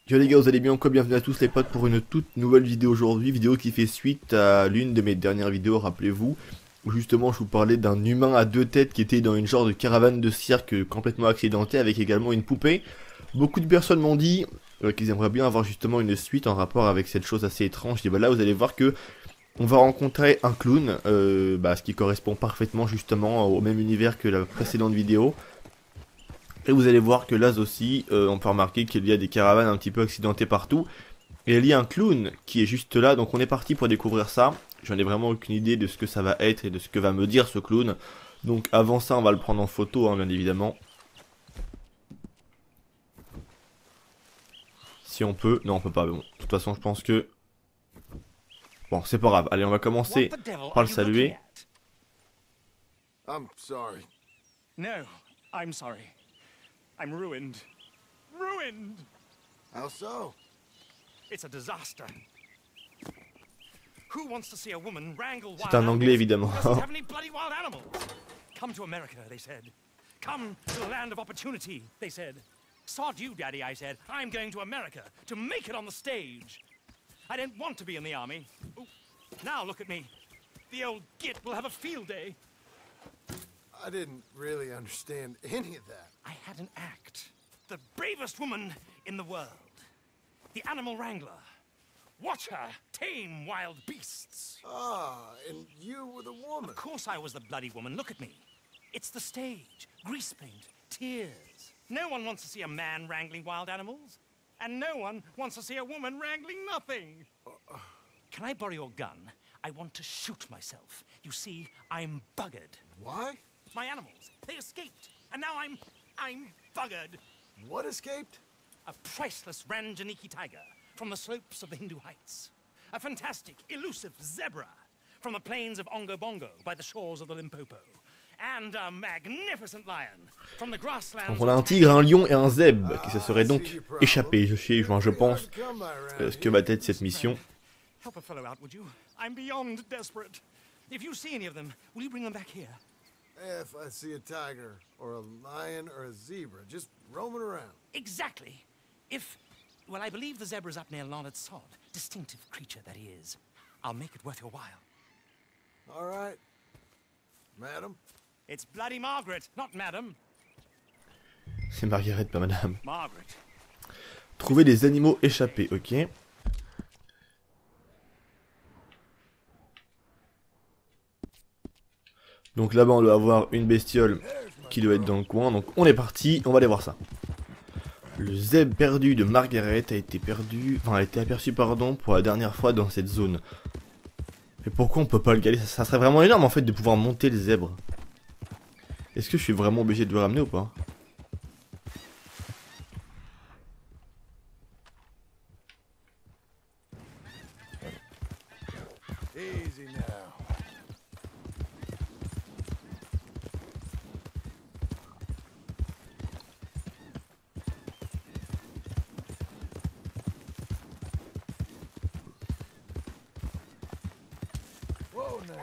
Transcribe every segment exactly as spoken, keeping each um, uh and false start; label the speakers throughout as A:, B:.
A: Yo les gars, vous allez bien quoi? Bienvenue à tous les potes pour une toute nouvelle vidéo aujourd'hui, vidéo qui fait suite à l'une de mes dernières vidéos, rappelez-vous, où justement je vous parlais d'un humain à deux têtes qui était dans une genre de caravane de cirque complètement accidentée avec également une poupée. Beaucoup de personnes m'ont dit euh, qu'ils aimeraient bien avoir justement une suite en rapport avec cette chose assez étrange, et bah là vous allez voir que on va rencontrer un clown, euh, bah, ce qui correspond parfaitement justement au même univers que la précédente vidéo. Et vous allez voir que là aussi, euh, on peut remarquer qu'il y a des caravanes un petit peu accidentées partout. Et il y a un clown qui est juste là, donc on est parti pour découvrir ça. J'en ai vraiment aucune idée de ce que ça va être et de ce que va me dire ce clown. Donc avant ça, on va le prendre en photo, hein, bien évidemment. Si on peut. Non, on peut pas. Bon, de toute façon, je pense que... Bon, c'est pas grave. Allez, on va commencer par le saluer.
B: I'm sorry.
C: No, I'm sorry. I'm ruined. Ruined!
B: How so?
C: It's a disaster. Who wants to see a woman wrangle wild
A: C'est un anglais, évidemment.
C: animals who doesn't have any bloody wild animals? Come to America, they said. Come to the land of opportunity, they said. Sod you, Daddy, I said. I'm going to America to make it on the stage. I don't want to be in the army. Ooh, now look at me. The old git will have a field day.
B: I didn't really understand any of that.
C: I had an act. The bravest woman in the world. The animal wrangler. Watch her tame wild beasts.
B: Ah, and you were the woman.
C: Of course I was the bloody woman. Look at me. It's the stage. Grease paint. Tears. No one wants to see a man wrangling wild animals. And no one wants to see a woman wrangling nothing. Uh, Can I borrow your gun? I want to shoot myself. You see, I'm buggered.
B: Why?
C: My animals, they escaped. And now I'm... I'm buggered.
B: What escaped?
C: A priceless Ranjaniki tiger from the slopes of the Hindu Heights. A fantastic, elusive zebra from the plains of Ongo Bongo by the shores of the Limpopo. And a magnificent lion from the grasslands.
A: Donc on a un tigre, un lion et un zèbre qui se serait donc échappé. Je sais, je, je pense euh, ce que va être cette mission.
C: Help a fellow out, would you? I'm beyond desperate. If you see any of them, will you bring them back here?
B: If I see a tiger, or a lion, or a zebra, just roaming around.
C: Exactly. If, well, I believe the zebra's up near Larned Sod. Distinctive creature that he is. I'll make it worth your while.
B: All right. Madam?
C: It's bloody Margaret, not madam.
A: C'est Margaret, pas madame.
C: Margaret.
A: Trouver des animaux échappés, ok. Donc là-bas on doit avoir une bestiole qui doit être dans le coin, donc on est parti, on va aller voir ça. Le zèbre perdu de Margaret a été perdu, enfin a été aperçu pardon pour la dernière fois dans cette zone. Mais pourquoi on peut pas le galer? Ça serait vraiment énorme en fait de pouvoir monter le zèbre. Est-ce que je suis vraiment obligé de le ramener ou pas?
B: Easy now. Whoa now.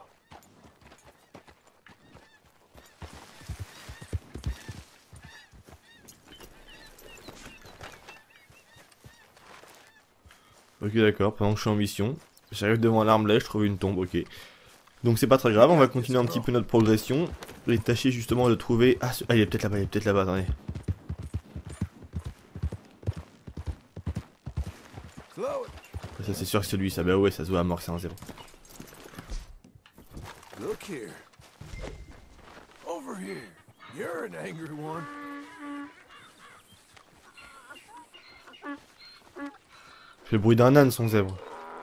A: Ok d'accord, pendant que je suis en mission, j'arrive devant l'arme là, je trouve une tombe, ok. Donc c'est pas très grave, on va continuer un petit peu notre progression. Et tâcher justement de trouver... Ah, ce... ah il est peut-être là-bas, il est peut-être là-bas, attendez. Ça c'est sûr que c'est lui, ça, bah ouais, ça se voit à mort que c'est un zéro.
B: Look here. Over here. You're an angry one.
A: C'est le bruit d'un âne son zèbre.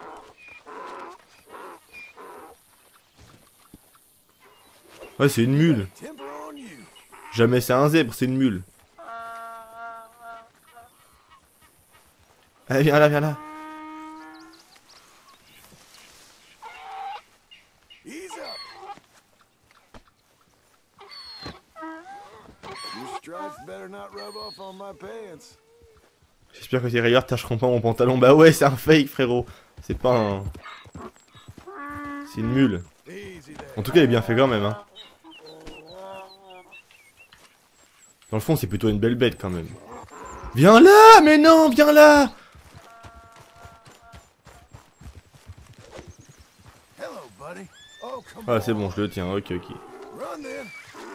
A: Ouais, c'est une mule.
B: Temper on you.
A: Jamais c'est un zèbre, c'est une mule. Allez, viens là, viens là.
B: Ease up. Your stripes better not rub off on my pants.
A: J'espère que tes rayures tâcheront pas mon pantalon. Bah ouais, c'est un fake, frérot. C'est pas un... C'est une mule.
B: Easy there.
A: En tout cas, il est bien fait quand même, hein. Dans le fond, c'est plutôt une belle bête quand même. Viens là, mais non, viens là.
B: Hello, buddy. Oh, come
A: Ah, c'est
B: on.
A: bon, je le tiens, ok, ok.
B: Run then.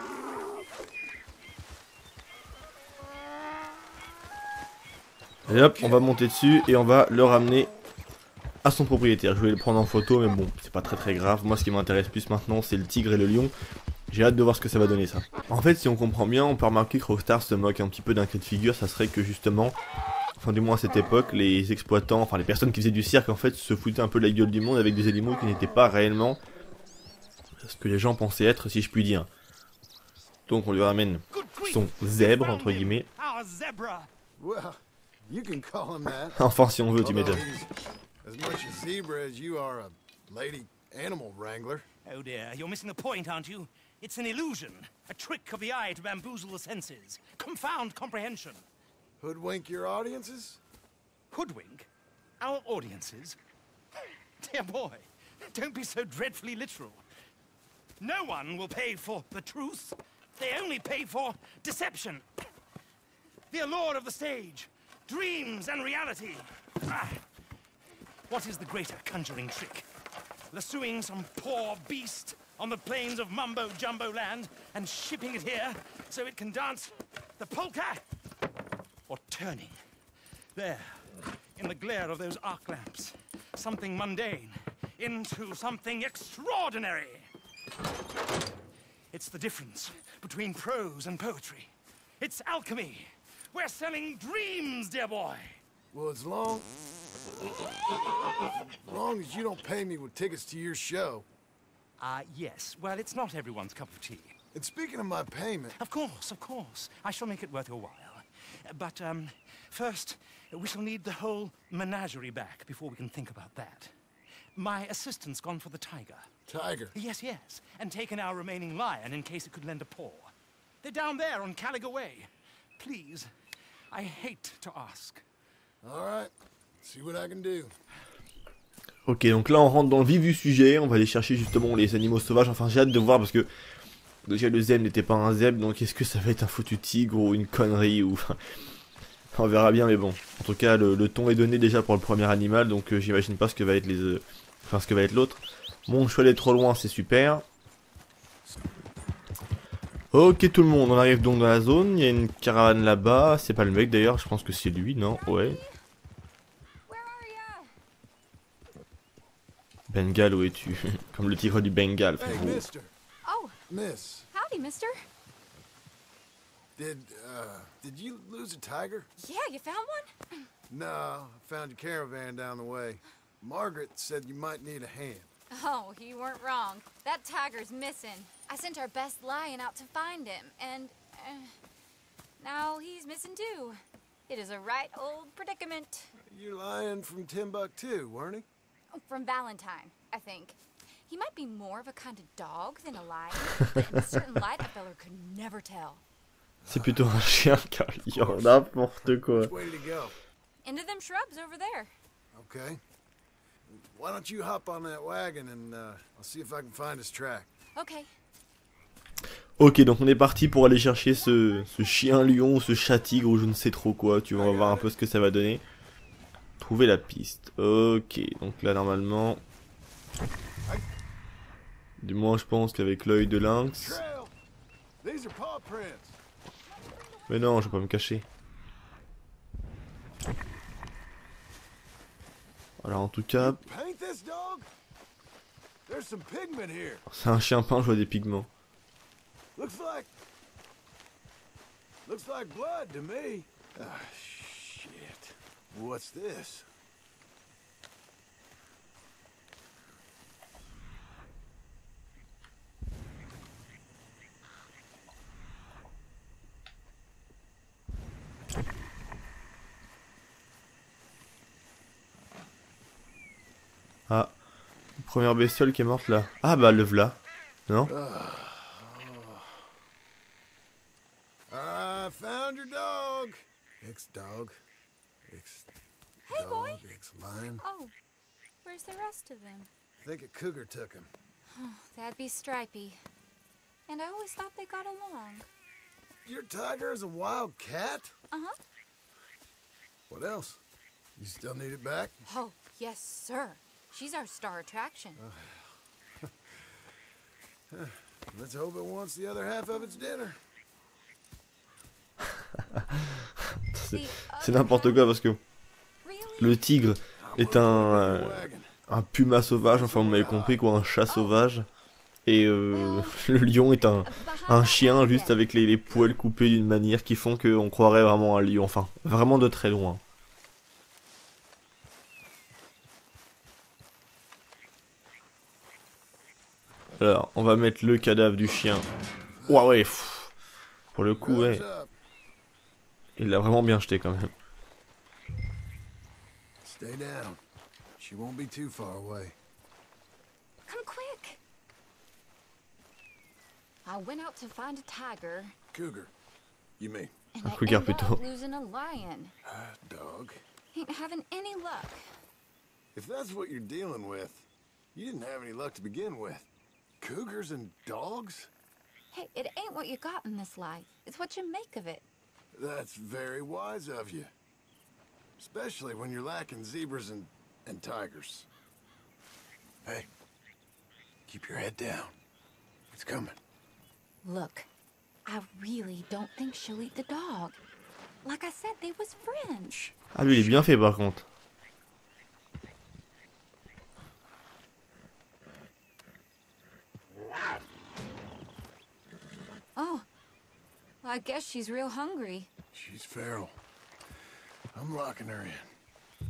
A: Et hop, on va monter dessus et on va le ramener à son propriétaire. Je voulais le prendre en photo, mais bon, c'est pas très très grave. Moi, ce qui m'intéresse plus maintenant, c'est le tigre et le lion. J'ai hâte de voir ce que ça va donner, ça. En fait, si on comprend bien, on peut remarquer que Rockstar se moque un petit peu d'un cas de figure. Ça serait que justement, enfin du moins à cette époque, les exploitants, enfin les personnes qui faisaient du cirque, en fait, se foutaient un peu de la gueule du monde avec des animaux qui n'étaient pas réellement ce que les gens pensaient être, si je puis dire. Donc on lui ramène son zèbre, entre guillemets.
C: Our zebra.
B: Well, you can call him that.
A: Enfin, si on veut, tu
B: Although
A: m'étonnes.
B: he's as much a zebra as you are a lady animal wrangler.
C: Oh dear, you're missing the point, aren't you? It's an illusion, a trick of the eye to bamboozle the senses, confound comprehension.
B: Hoodwink your audiences?
C: Hoodwink our audiences? Dear boy, don't be so dreadfully literal. No one will pay for the truth. They only pay for deception. The allure of the stage, dreams and reality. Ah. What is the greater conjuring trick? Lassoing some poor beast on the plains of mumbo-jumbo land and shipping it here so it can dance the polka? Or turning, there, in the glare of those arc lamps, something mundane into something extraordinary? It's the difference between prose and poetry. It's alchemy. We're selling dreams, dear boy.
B: Well, as long... as long as you don't pay me with tickets to your show.
C: Ah, uh, yes. Well, it's not everyone's cup of tea.
B: And speaking of my payment...
C: Of course, of course. I shall make it worth your while. But, um, first, we shall need the whole menagerie back before we can think about that. My assistant's gone for the tiger.
B: Tiger?
C: Yes, yes. And taken our remaining lion in case it could lend a paw. They're down there on Caligo Way. Please, I hate to ask.
B: All right. See what I can do.
A: Ok, donc là on rentre dans le vif du sujet, on va aller chercher justement les animaux sauvages, enfin j'ai hâte de voir parce que déjà le zèbre n'était pas un zèbre, donc est-ce que ça va être un foutu tigre ou une connerie ou... On verra bien, mais bon, en tout cas le, le ton est donné déjà pour le premier animal, donc euh, j'imagine pas ce que va être les... Euh... Enfin ce que va être l'autre. Bon, je suis allé trop loin, c'est super. Ok tout le monde, on arrive donc dans la zone, il y a une caravane là-bas, c'est pas le mec d'ailleurs, je pense que c'est lui, non? Ouais. Bengale, où es-tu? Comme le tigre du Bengale,
B: Hey,
A: frérot.
B: mister.
D: Oh,
B: Miss.
D: howdy, mister.
B: Did, uh, did you lose a tiger?
D: Yeah, you found one?
B: No, I found your caravan down the way. Margaret said you might need a hand.
D: Oh, you weren't wrong. That tiger's missing. I sent our best lion out to find him, and uh, now he's missing too. It is a right old predicament.
B: You're lying from Timbuktu, weren't he?
D: From Valentine, I think. He might be more of a kind of dog than a lion, but in a certain light, a feller could never tell.
A: C'est plutôt un chien car il y en a n'importe quoi.
B: Which way did he go?
D: Into them shrubs over there.
B: Okay. Why don't you hop on that wagon and uh, I'll see if I can find his track.
D: Okay.
A: Ok, donc on est parti pour aller chercher ce, ce chien lion, ce chat tigre ou je ne sais trop quoi. Tu vas voir un peu ce que ça va donner. Trouver la piste. Ok, donc là normalement... Du moins je pense qu'avec l'œil de lynx...
B: Trail. These are paw prints.
A: Mais non, je vais pas me cacher. Alors en tout cas...
B: Paint this dog? There's some pigment here.
A: C'est un chien peint, je vois des pigments.
B: Looks like... Looks like blood to me. Ah, shit. What's this?
A: Ah, première bestiole qui est morte là. Ah bah le v'là. Non?
B: I found your dog. Ex-dog.
D: Hey, boy.
B: Ex-dog. Ex-lion.
D: Oh, where's the rest of them?
B: I think a cougar took him.
D: That'd be Stripey. And I always thought they got along.
B: Your tiger is a wild cat?
D: Uh-huh.
B: What else? You still need it back?
D: Oh, yes, sir. She's our star attraction.
B: Let's hope it wants the other half of its dinner.
A: C'est c'est n'importe quoi parce que le tigre est un, euh, un puma sauvage, enfin vous m'avez compris quoi, un chat sauvage. Et euh, le lion est un, un chien juste avec les, les poils coupés d'une manière qui font qu'on croirait vraiment un lion, enfin vraiment de très loin. Alors, on va mettre le cadavre du chien. Ouah ouais, pff, pour le coup, ouais. Il l'a vraiment bien jeté quand même.
B: Stay down. She won't be too far away.
D: Come quick. I went out to find a tiger,
B: Cougar, you mean?
D: and
A: Un
D: I
A: cougar
D: ended
A: plutôt.
D: up losing a lion.
B: Ah, dog.
D: Ain't having any luck.
B: If that's what you're dealing with, you didn't have any luck to begin with. Cougars and dogs?
D: Hey, it ain't what you got in this life. It's what you make of it.
B: That's very wise of you. Especially when you're lacking zebras and, and tigers. Hey, keep your head down. It's coming.
D: Look, I really don't think she'll eat the dog. Like I said, they was friends.
A: Ah lui il est bien fait par contre.
D: Oh, well, I guess she's real hungry.
B: She's feral. I'm locking her in.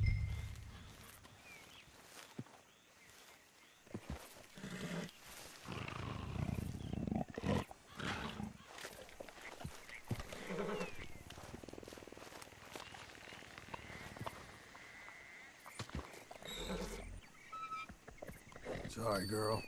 B: Sorry, girl.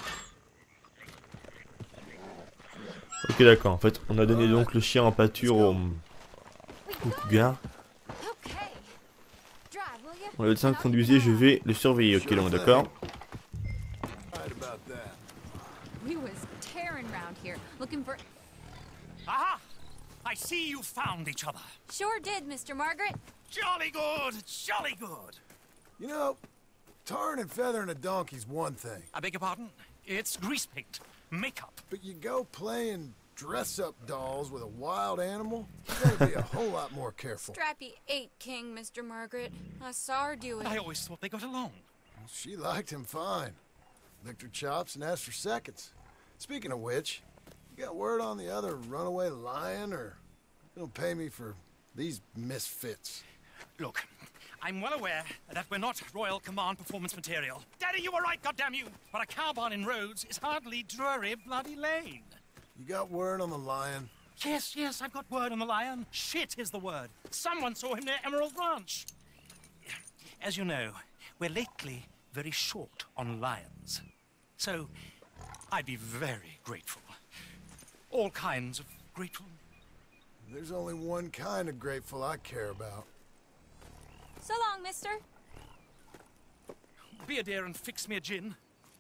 A: Ok d'accord, en fait on a donné donc le chien en pâture au, au cougar.
D: Okay. Drive, will you?
A: On le tient conduisez, je vais le surveiller, ok donc d'accord.
B: Right about that.
D: We was tearing around here looking for.
C: Aha! I see you found each other.
D: Sure did, Mister Margaret.
C: Jolly good, jolly good.
B: You know, tarring and feathering a donkey's one thing,
C: I beg your pardon? It's grease paint, makeup.
B: but you go playing dress-up dolls with a wild animal, you gotta be a whole lot more careful.
D: Strappy ate King, Mister Margaret. I saw her do it.
C: I always thought they got along.
B: She liked him fine. Licked her chops and asked for seconds. Speaking of which, you got word on the other runaway lion, or you gonna pay me for these misfits?
C: Look, I'm well aware that we're not Royal Command performance material. Daddy, you were right, goddamn you! But a cow barn in Rhodes is hardly Drury Bloody Lane.
B: You got word on the lion?
C: Yes, yes, I've got word on the lion. Shit is the word. Someone saw him near Emerald Ranch. As you know, we're lately very short on lions. So, I'd be very grateful. All kinds of grateful.
B: There's only one kind of grateful I care about.
D: So long, mister.
C: Be a dear and fix me a gin.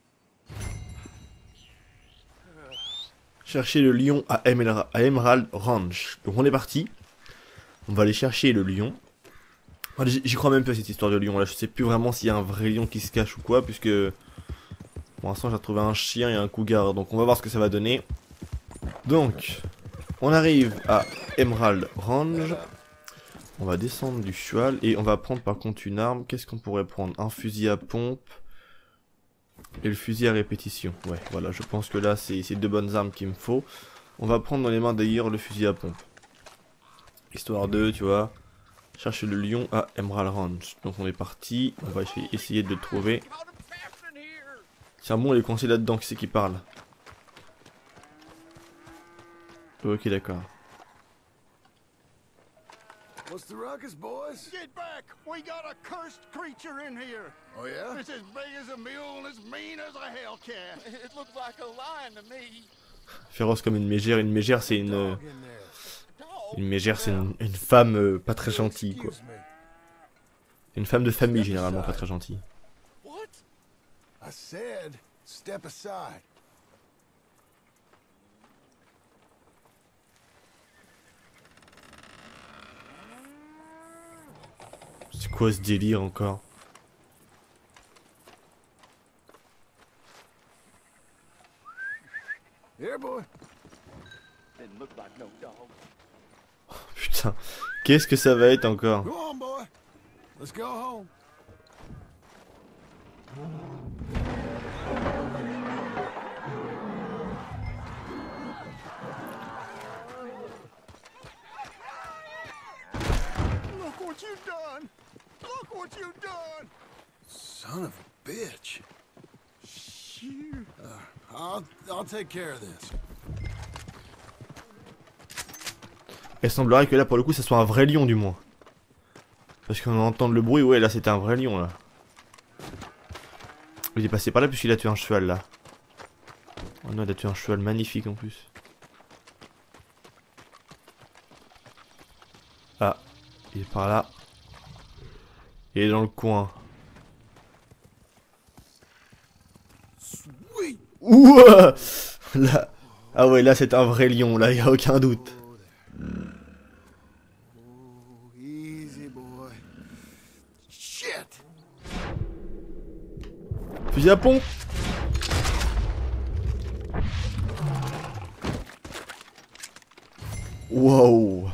A: Chercher le lion à, Emerald, à Emerald Ranch. Donc on est parti. On va aller chercher le lion. Enfin, J'y crois même pas à cette histoire de lion là. Je sais plus vraiment s'il y a un vrai lion qui se cache ou quoi. Puisque pour l'instant j'ai retrouvé un chien et un cougar. Donc on va voir ce que ça va donner. Donc on arrive à Emerald Ranch. On va descendre du cheval et on va prendre par contre une arme. Qu'est-ce qu'on pourrait prendre? Un fusil à pompe et le fusil à répétition. Ouais, voilà, je pense que là c'est deux bonnes armes qu'il me faut. On va prendre dans les mains d'ailleurs le fusil à pompe. Histoire de, tu vois, chercher le lion à Emerald Ranch. Donc on est parti, on va essayer, essayer de le trouver. Tiens bon, il est coincé là-dedans, qui c'est qui parle? Ok, d'accord.
B: What's the ruckus, boys?
E: Get back! We got a cursed creature in here.
B: Oh, yeah?
E: It's as big as a mule and as mean as a hellcat. It looks like a lion to me.
A: Féroce comme une mégère. Une mégère c'est une...
B: Dog in there.
A: Une mégère c'est une, une femme euh, pas très gentille quoi.
B: Excuse me.
A: Une femme de famille généralement pas très gentille.
E: What?
B: I said, step aside.
A: C'est quoi ce délire encore?
B: Here, boy.
E: Didn't look like no dog.
A: Putain, qu'est-ce que ça va être encore?
B: Go on, boy. Let's go home.
E: Look what you done! Look what you done!
B: Son of a bitch. Uh, I'll I'll take care of this.
A: Il semblerait que là pour le coup ça soit un vrai lion du moins. Parce qu'on entend le bruit, ouais là c'était un vrai lion là. Il est passé par là puisqu'il a tué un cheval là. Oh non, il a tué un cheval magnifique en plus. Ah, il est par là. Il est dans le coin.
B: Sweet.
A: Ouah là. Ah ouais là c'est un vrai lion là, il n'y a aucun doute.
B: Oh, easy, boy. Shit.
A: Fusil à pompe. Wow.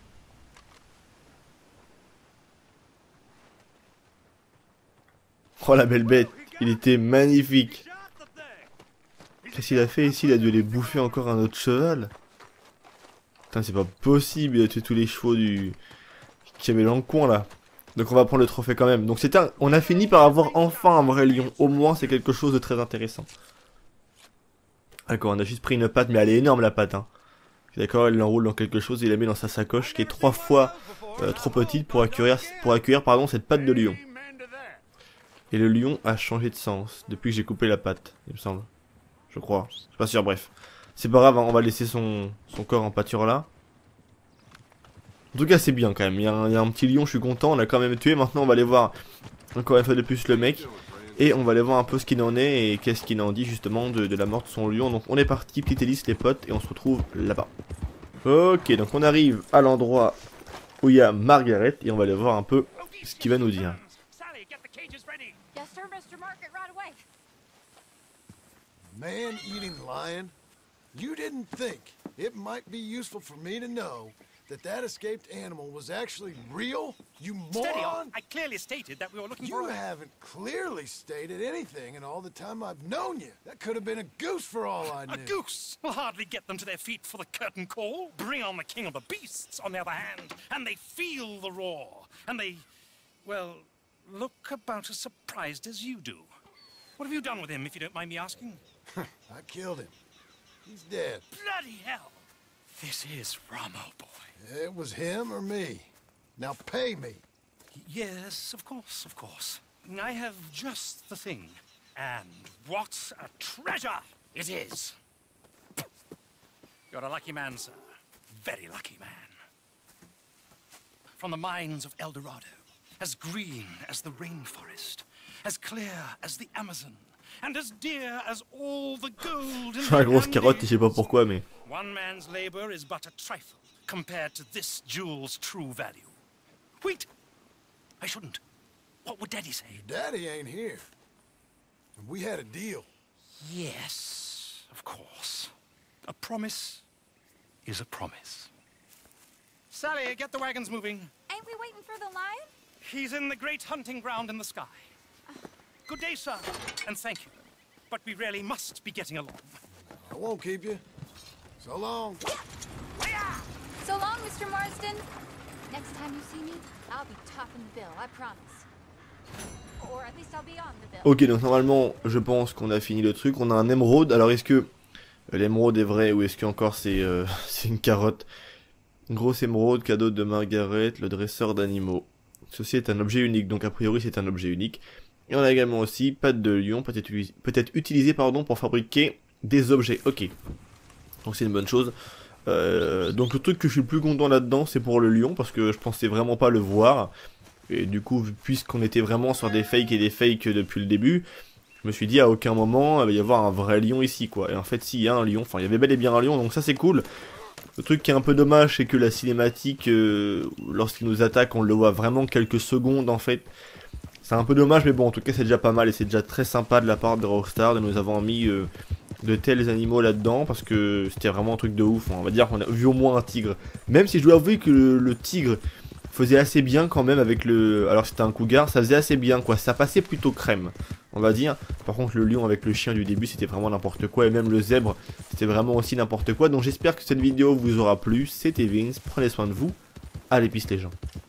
A: Oh la belle bête, il était magnifique. Qu'est-ce qu'il a fait ici? Il a dû aller bouffer encore un autre cheval. Putain, c'est pas possible, il a tué tous les chevaux du... qu'il y avait dans le coin là. Donc on va prendre le trophée quand même. Donc c'est un... on a fini par avoir enfin un vrai lion. Au moins c'est quelque chose de très intéressant. D'accord, on a juste pris une patte, mais elle est énorme la patte. Hein. D'accord, elle l'enroule dans quelque chose et il la met dans sa sacoche qui est trois fois euh, trop petite pour accueillir, pour accueillir pardon, cette patte de lion. Et le lion a changé de sens depuis que j'ai coupé la patte, il me semble. Je crois, je suis pas sûr, bref. C'est pas grave, hein, on va laisser son, son corps en pâture là. En tout cas c'est bien quand même, il y, a un, il y a un petit lion, je suis content, on l'a quand même tué. Maintenant on va aller voir encore une fois de plus le mec. Et on va aller voir un peu ce qu'il en est et qu'est-ce qu'il en dit justement de, de la mort de son lion. Donc on est parti, petite hélice les potes, et on se retrouve là-bas. Ok, donc on arrive à l'endroit où il y a Margaret et on va aller voir un peu ce qu'il va nous dire.
C: Sally, get the cages ready.
D: Yes, sir, Mister Market, right away.
B: Man-eating lion. You didn't think it might be useful for me to know that that escaped animal was actually real? You
C: Steady on.
B: moron!
C: I clearly stated that we were looking
B: You
C: for a...
B: haven't clearly stated anything in all the time I've known you. That could have been a goose for all I knew.
C: A goose will hardly get them to their feet for the curtain call. Bring on the king of the beasts, on the other hand, and they feel the roar. And they, well, look about as surprised as you do. What have you done with him, if you don't mind me asking?
B: I killed him. He's dead.
C: Bloody hell! This is Ramo, boy.
B: It was him or me. Now pay me.
C: Yes, of course, of course. I have just the thing. And what a treasure it is! You're a lucky man, sir. Very lucky man. From the mines of El Dorado, as green as the rainforest, as clear as the Amazon, and as dear as all the gold in
A: La
C: the
A: grosse carotte, je sais pas pourquoi, mais...
C: One man's labor is but a trifle compared to this jewel's true value. Wait! I shouldn't. What would Daddy say?
B: Daddy ain't here. We had a deal.
C: Yes, of course. A promise is a promise. Sally, get the wagons moving.
D: Ain't we waiting for the lion?
C: He's in the great hunting ground in the sky. Good day, sir, and thank you. But we really must be getting along.
B: I won't keep you. So long.
D: So long, Mister Marsden. Next time you see me, I'll be topping the bill, I promise. Or at least I'll be on the bill.
A: Ok, donc normalement, je pense qu'on a fini le truc. On a un émeraude. Alors, est-ce que l'émeraude est vrai ou est-ce qu'encore c'est euh, c'est une carotte? Grosse émeraude, cadeau de Margaret, le dresseur d'animaux. Ceci est un objet unique, donc a priori c'est un objet unique. Et on a également aussi patte de lion, peut-être utilisé, peut-être utilisé pardon, pour fabriquer des objets. Ok, donc c'est une bonne chose. Euh, donc le truc que je suis le plus content là-dedans, c'est pour le lion, parce que je pensais vraiment pas le voir. Et du coup, puisqu'on était vraiment sur des fakes et des fakes depuis le début, je me suis dit à aucun moment il va y avoir un vrai lion ici, quoi. Et en fait, si, il y a un lion, enfin il y avait bel et bien un lion, donc ça c'est cool. Le truc qui est un peu dommage, c'est que la cinématique, euh, lorsqu'il nous attaque, on le voit vraiment quelques secondes en fait. C'est un peu dommage, mais bon, en tout cas, c'est déjà pas mal et c'est déjà très sympa de la part de Rockstar de nous avoir mis euh, de tels animaux là-dedans parce que c'était vraiment un truc de ouf. On va dire qu'on a vu au moins un tigre. Même si je dois avouer que le, le tigre faisait assez bien quand même avec le... Alors c'était un cougar, ça faisait assez bien quoi, ça passait plutôt crème, on va dire. Par contre le lion avec le chien du début c'était vraiment n'importe quoi, et même le zèbre c'était vraiment aussi n'importe quoi. Donc j'espère que cette vidéo vous aura plu, c'était Vince, prenez soin de vous, allez peace les gens.